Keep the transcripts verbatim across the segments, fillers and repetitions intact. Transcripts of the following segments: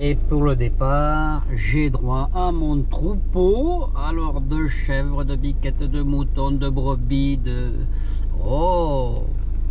Et pour le départ, j'ai droit à mon troupeau. Alors de chèvres, de biquettes, de moutons, de brebis, de... Oh!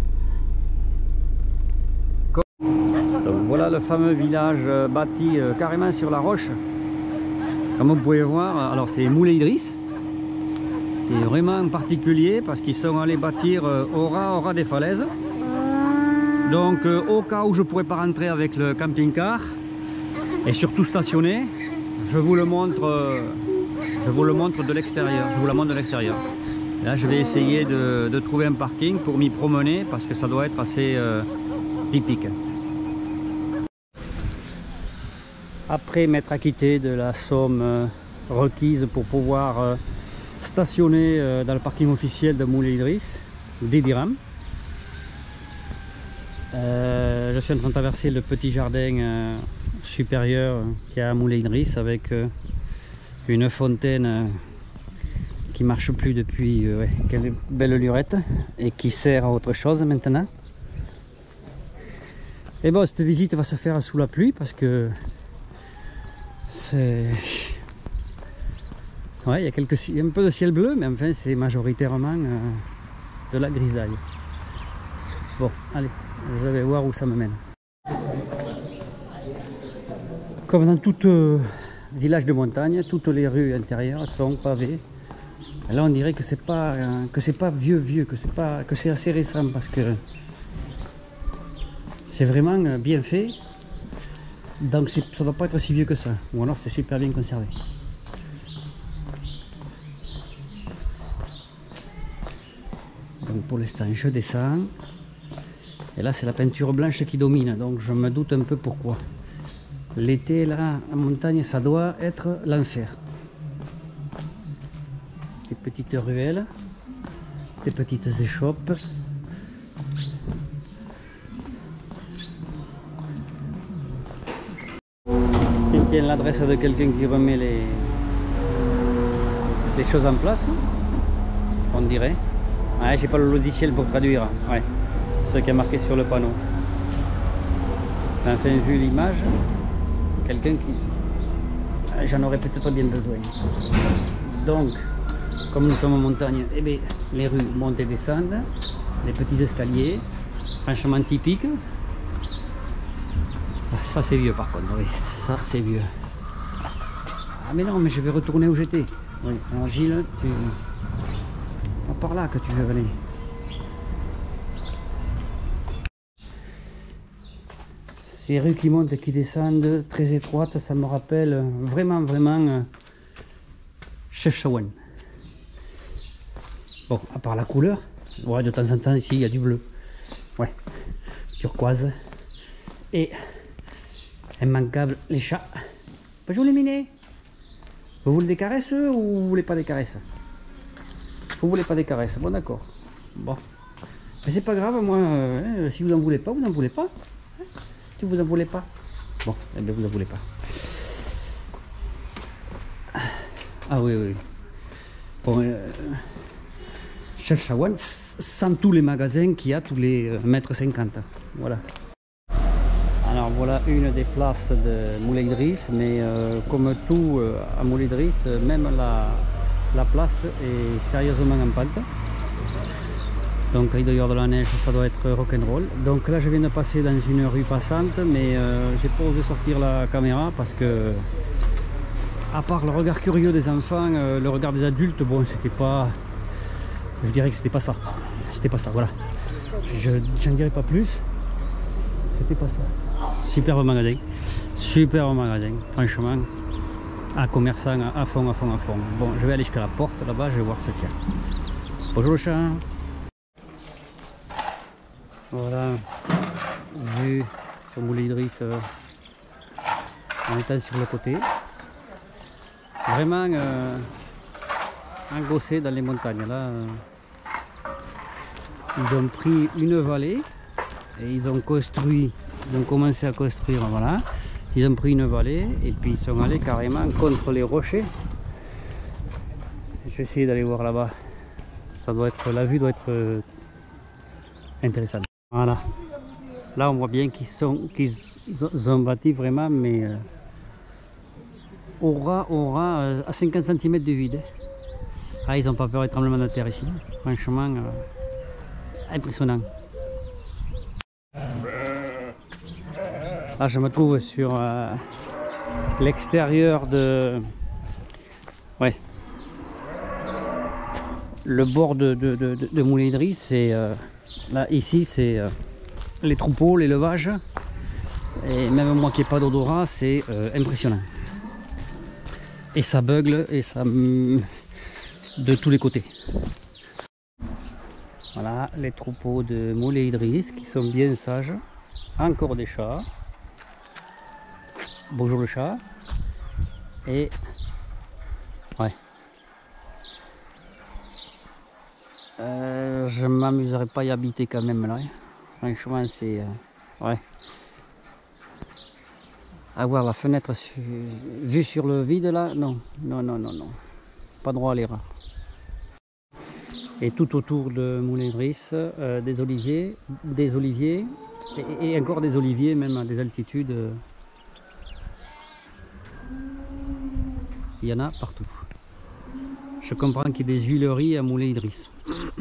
Donc voilà le fameux village bâti carrément sur la roche. Comme vous pouvez voir, alors c'est Moulay Idriss. C'est vraiment particulier parce qu'ils sont allés bâtir au ras, au ras des falaises. Donc au cas où je ne pourrais pas rentrer avec le camping-car, et surtout stationné, je vous le montre, je vous le montre de l'extérieur. Je vous la montre de l'extérieur. Là, je vais essayer de, de trouver un parking pour m'y promener parce que ça doit être assez euh, typique. Après m'être acquitté de la somme euh, requise pour pouvoir euh, stationner euh, dans le parking officiel de Moulay Idriss, dix dirhams. Euh, je suis en train de traverser le petit jardin euh, supérieur qui a à Moulay Idriss avec euh, une fontaine euh, qui marche plus depuis euh, ouais, quelle belle lurette et qui sert à autre chose maintenant. Et bon, cette visite va se faire sous la pluie parce que c'est ouais, il y a quelques il y a un peu de ciel bleu, mais enfin c'est majoritairement euh, de la grisaille. Bon, allez, je vais voir où ça me mène. Comme dans tout euh, village de montagne, toutes les rues intérieures sont pavées. Et là, on dirait que c'est pas euh, que c'est pas vieux vieux, que c'est pas que c'est assez récent parce que c'est vraiment euh, bien fait. Donc ça ne doit pas être si vieux que ça. Ou alors c'est super bien conservé. Donc pour l'instant, je descends. Et là, c'est la peinture blanche qui domine. Donc je me doute un peu pourquoi. L'été, là, en montagne, ça doit être l'enfer. Des petites ruelles, des petites échoppes. Tiens, l'adresse de quelqu'un qui remet les... les choses en place, on dirait. Ouais, j'ai pas le logiciel pour traduire. Ouais, ce qui est marqué sur le panneau. Enfin, vu l'image. Quelqu'un qui... J'en aurais peut-être bien besoin. Donc, comme nous sommes en montagne, eh bien, les rues montent et descendent, les petits escaliers, franchement typiques. Ça c'est vieux par contre, oui, ça c'est vieux. Ah mais non, mais je vais retourner où j'étais. Oui, alors Gilles, tu... pas par là que tu veux aller. Ces rues qui montent et qui descendent, très étroites, ça me rappelle vraiment, vraiment euh, Chefchaouen. Bon, à part la couleur, ouais, de temps en temps ici il y a du bleu. Ouais, turquoise. Et immanquable, les chats. Bonjour les minets. Vous voulez des caresses ou vous voulez pas des caresses? Vous voulez pas des caresses? Bon d'accord. Bon. Mais c'est pas grave, moi, euh, si vous en voulez pas, vous n'en voulez pas. Si vous en voulez pas. Bon, eh bien vous en voulez pas. Ah oui, oui. Bon, euh, Chefchaouen, sans tous les magasins qu'il y a tous les euh, mètres cinquante. Voilà. Alors voilà une des places de Moulay Idriss, mais euh, comme tout euh, à Moulay Idriss, même la, la place est sérieusement en pente. Donc il doit y avoir de la neige, ça doit être rock'n'roll. Donc là je viens de passer dans une rue passante, mais euh, j'ai pas osé sortir la caméra parce que, à part le regard curieux des enfants, euh, le regard des adultes, bon c'était pas... Je dirais que c'était pas ça. C'était pas ça, voilà. Je n'en dirais pas plus. C'était pas ça. Superbe magasin, superbe magasin, franchement, un commerçant à fond, à fond, à fond. Bon, je vais aller jusqu'à la porte là-bas, je vais voir ce qu'il y a. Bonjour le chat. Voilà, vue sur Moulay Idriss euh, en étant sur le côté. Vraiment euh, engossé dans les montagnes. Là, euh, ils ont pris une vallée et ils ont construit. Ils ont commencé à construire, voilà. Ils ont pris une vallée et puis ils sont allés carrément contre les rochers. Je vais essayer d'aller voir là-bas. Ça doit être, la vue doit être euh, intéressante. Voilà. Là on voit bien qu'ils sont, qu'ils ont bâti vraiment, mais euh, aura, aura euh, à cinquante centimètres de vide. Ah, ils n'ont pas peur des tremblements de terre ici. Franchement, euh, impressionnant. Là, je me trouve sur euh, l'extérieur de... Ouais. Le bord de, de, de, de Moulin Idriss. Euh, là, ici, c'est euh, les troupeaux, l'élevage. Et même moi qui n'ai pas d'odorat, c'est euh, impressionnant. Et ça bugle et ça... de tous les côtés. Voilà les troupeaux de Moulin Idriss qui sont bien sages. Encore des chats. Bonjour le chat. Et ouais. Euh, je m'amuserai pas à y habiter quand même là. Franchement c'est euh, ouais. Avoir la fenêtre su... vue sur le vide là, non, non, non, non, non. Pas droit à l'erreur. Et tout autour de Moulin Idriss, euh, des oliviers, des oliviers, et, et encore des oliviers, même à des altitudes. Euh, il y en a partout. Je comprends qu'il y ait des huileries à Moulin Idriss.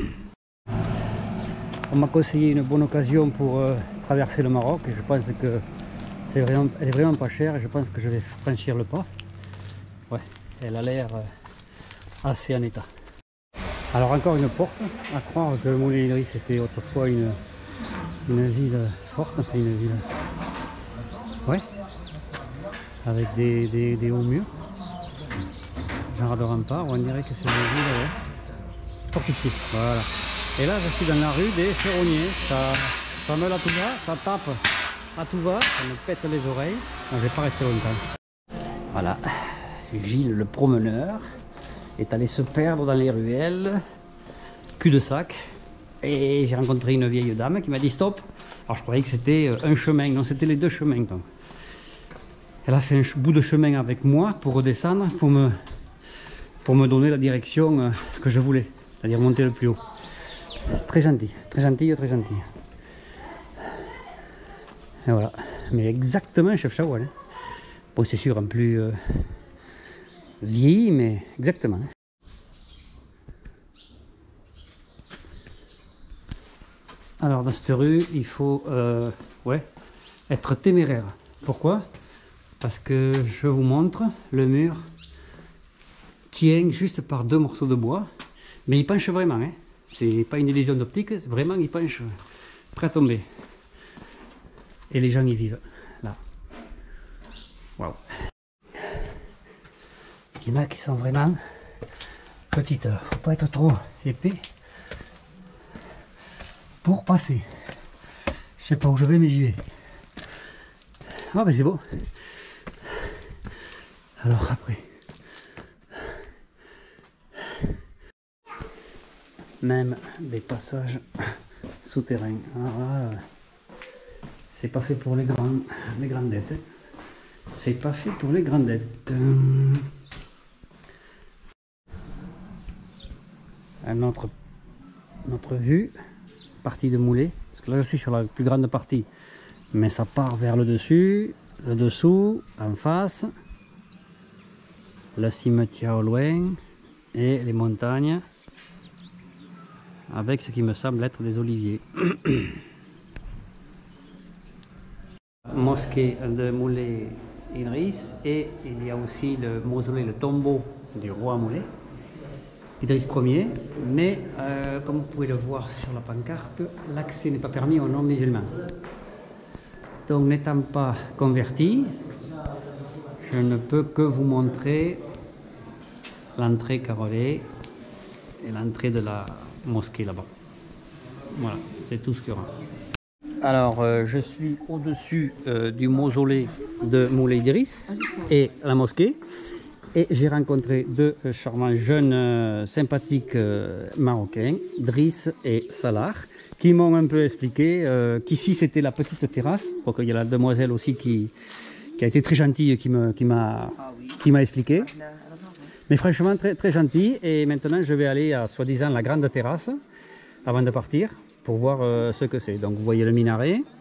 On m'a conseillé une bonne occasion pour euh, traverser le Maroc, et je pense que c'est vraiment, elle est vraiment pas chère, et je pense que je vais franchir le pas. Ouais, elle a l'air euh, assez en état. Alors encore une porte, à croire que Moulin Idriss était autrefois une, une ville forte, enfin une ville, ouais, avec des, des, des hauts murs, genre de rempart, on dirait que c'est une ville ouais, fortifiée, voilà. Et là je suis dans la rue des Ferronniers, ça, ça meule à tout va, ça tape à tout va, ça me pète les oreilles, je ne vais pas rester longtemps. Voilà, Gilles le promeneur est allé se perdre dans les ruelles, cul de sac, et j'ai rencontré une vieille dame qui m'a dit stop. Alors je croyais que c'était un chemin, non c'était les deux chemins. Donc. Elle a fait un bout de chemin avec moi pour redescendre, pour me, pour me donner la direction que je voulais, c'est-à-dire monter le plus haut. Très gentil, très gentil, très gentil. Et voilà, mais exactement chef Chawal. Hein. Bon c'est sûr en plus... Euh, vieilli, mais exactement. Alors dans cette rue, il faut euh, ouais, être téméraire. Pourquoi? Parce que je vous montre, le mur tient juste par deux morceaux de bois, mais il penche vraiment. Hein. C'est pas une illusion d'optique, c'est vraiment il penche, prêt à tomber. Et les gens y vivent là. Waouh. Il y en a qui sont vraiment petites, faut pas être trop épais pour passer. Je sais pas où je vais, mais j'y vais. Ah ben c'est beau. Alors après, même des passages souterrains. Ah, c'est pas fait pour les grands, les grandettes. C'est pas fait pour les grandettes. Notre, notre vue, partie de Moulin, parce que là je suis sur la plus grande partie, mais ça part vers le dessus, le dessous, en face, le cimetière au loin et les montagnes, avec ce qui me semble être des oliviers. Mosquée de Moulin Idriss, et il y a aussi le mausolée, le tombeau du roi Moulin Idriss Ier, mais euh, comme vous pouvez le voir sur la pancarte, l'accès n'est pas permis aux non-musulmans. Donc n'étant pas converti, je ne peux que vous montrer l'entrée carrelée et l'entrée de la mosquée là-bas. Voilà, c'est tout ce qu'il y aura. Alors euh, je suis au-dessus euh, du mausolée de Moulin Idriss et la mosquée. Et j'ai rencontré deux charmants jeunes euh, sympathiques euh, marocains, Driss et Salah, qui m'ont un peu expliqué euh, qu'ici c'était la petite terrasse. Donc il y a la demoiselle aussi qui, qui a été très gentille, qui m'a qui m'a qui m'a expliqué. Mais franchement très, très gentil. Et maintenant je vais aller à soi-disant la grande terrasse avant de partir pour voir euh, ce que c'est. Donc vous voyez le minaret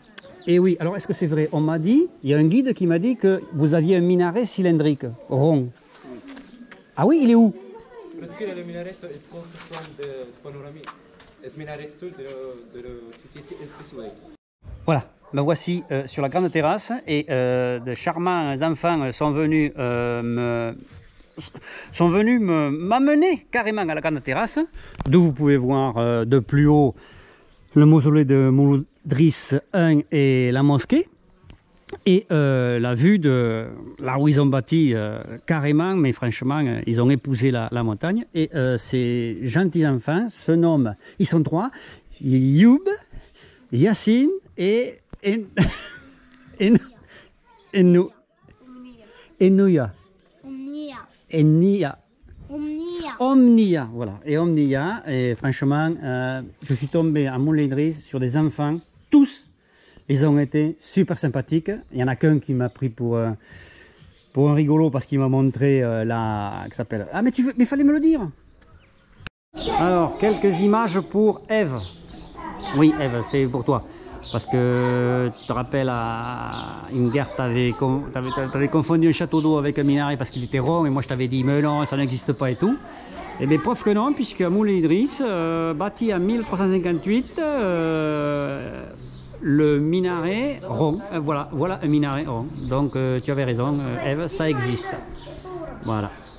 Et oui, alors est-ce que c'est vrai? On m'a dit, il y a un guide qui m'a dit que vous aviez un minaret cylindrique, rond. Ah oui, il est où? Parce que le minaret est construction de panoramique. Le minaret sud de le site est ici. Voilà, ben voici euh, sur la grande terrasse et euh, de charmants enfants sont venus euh, me sont venus m'amener carrément à la grande terrasse, d'où vous pouvez voir euh, de plus haut le mausolée de Mouloud Driss un et la mosquée, et euh, la vue de là où ils ont bâti euh, carrément, mais franchement, euh, ils ont épousé la, la montagne. Et euh, ces gentils enfants se nomment, ils sont trois, Youb, Yassine et et et et nous et Nouya. Omnia. Et Nia. Omnia. Omnia, voilà. Et Omnia, et franchement, euh, je suis tombé à Moulay Idriss sur des enfants, tous, ils ont été super sympathiques. Il y en a qu'un qui m'a pris pour, euh, pour un rigolo parce qu'il m'a montré euh, la... qui s'appelle... Ah, mais tu veux... mais fallait me le dire. Alors, quelques images pour Eve. Oui, Eve, c'est pour toi. Parce que tu te rappelles, à une guerre, tu avais, avais confondu un château d'eau avec un minaret parce qu'il était rond, et moi je t'avais dit mais non, ça n'existe pas et tout. Et bien preuve que non, puisque Moulay Idriss, euh, bâti en mille trois cent cinquante-huit, euh, le minaret rond, euh, voilà, voilà un minaret rond. Donc euh, tu avais raison, euh, Eve, ça existe. Voilà.